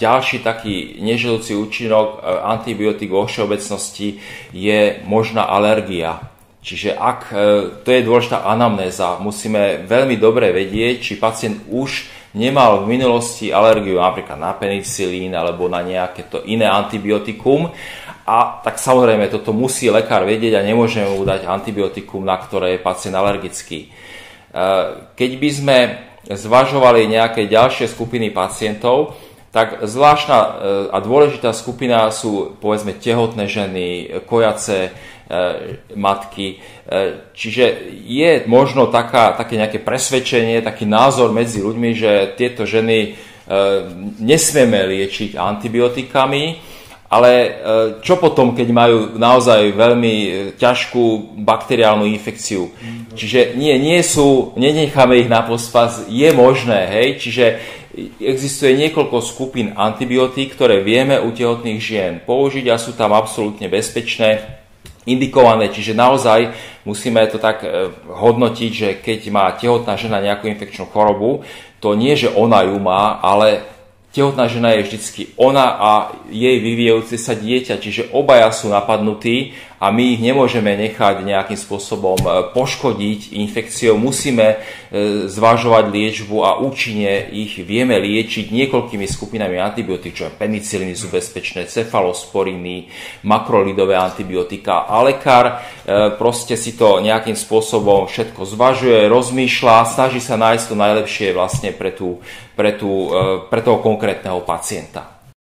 ďalší taký neželúci účinok antibiotík vo všeobecnosti je možná alergia. Čiže to je dôležitá anamnéza, musíme veľmi dobre vedieť, či pacient už nemal v minulosti alergiu napríklad na penicilín alebo na nejaké to iné antibiotikum. A tak samozrejme, toto musí lekár vedieť a nemôžeme mu dať antibiotikum, na ktoré je pacient alergický. Keď by sme zvažovali nejaké ďalšie skupiny pacientov, tak zvláštna a dôležitá skupina sú povedzme tehotné ženy, kojace matky. Čiže je možno také nejaké presvedčenie, taký názor medzi ľuďmi, že tieto ženy nesmieme liečiť antibiotikami, ale čo potom, keď majú naozaj veľmi ťažkú bakteriálnu infekciu? Čiže nenecháme ich na pospas, je možné, hej? Čiže existuje niekoľko skupín antibiotík, ktoré vieme u tehotných žien použiť a sú tam absolútne bezpečné, indikované, čiže naozaj musíme to tak hodnotiť, že keď má tehotná žena nejakú infekčnú chorobu, to nie, že ona ju má, ale tehotná žena je vždycky ona a jej vyvíjajúce sa dieťa, čiže obaja sú napadnutí a my ich nemôžeme nechať nejakým spôsobom poškodiť infekciou. Musíme zvažovať liečbu a účinne ich vieme liečiť niekoľkými skupinami antibiotík, čo peniciliny sú bezpečné, cefalosporiny, makrolidové antibiotika. A lekár proste si to nejakým spôsobom všetko zvažuje, rozmýšľa, snaží sa nájsť to najlepšie vlastne pre toho konkrétneho pacienta.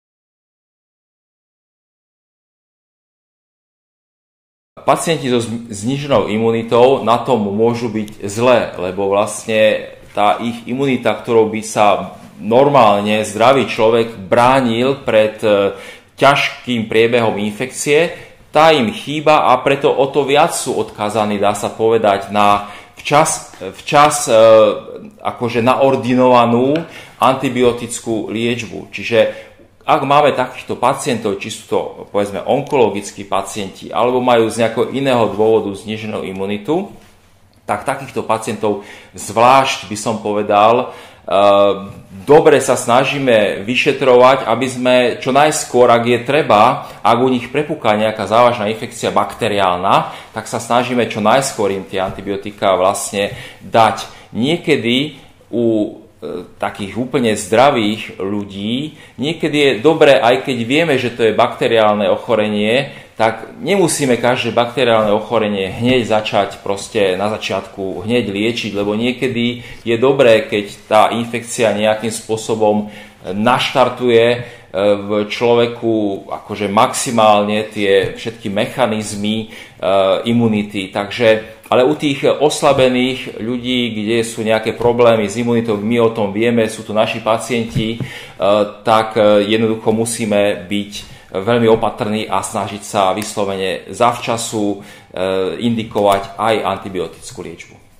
Pacienti so zníženou imunitou na tom môžu byť zle, lebo vlastne tá ich imunita, ktorou by sa normálne zdravý človek bránil pred ťažkým priebehom infekcie, tá im chýba a preto o to viac sú odkázaní, dá sa povedať, na včas akože naordinovanú antibiotickú liečbu. Čiže ak máme takýchto pacientov, či sú to povedzme onkologickí pacienti alebo majú z nejakého iného dôvodu zníženú imunitu, tak takýchto pacientov zvlášť by som povedal, dobre sa snažíme vyšetrovať, aby sme čo najskôr, ak je treba, ak u nich prepúka nejaká závažná infekcia bakteriálna, tak sa snažíme čo najskôr im tie antibiotika vlastne dať. Niekedy u takých úplne zdravých ľudí, niekedy je dobré, aj keď vieme, že to je bakteriálne ochorenie, tak nemusíme každé bakteriálne ochorenie hneď začať proste na začiatku hneď liečiť, lebo niekedy je dobré, keď tá infekcia nejakým spôsobom naštartuje v človeku akože maximálne tie všetky mechanizmy imunity. Ale u tých oslabených ľudí, kde sú nejaké problémy s imunitou, my o tom vieme, sú to naši pacienti, tak jednoducho musíme byť veľmi opatrní a snažiť sa vyslovene zavčasu indikovať aj antibiotickú liečbu.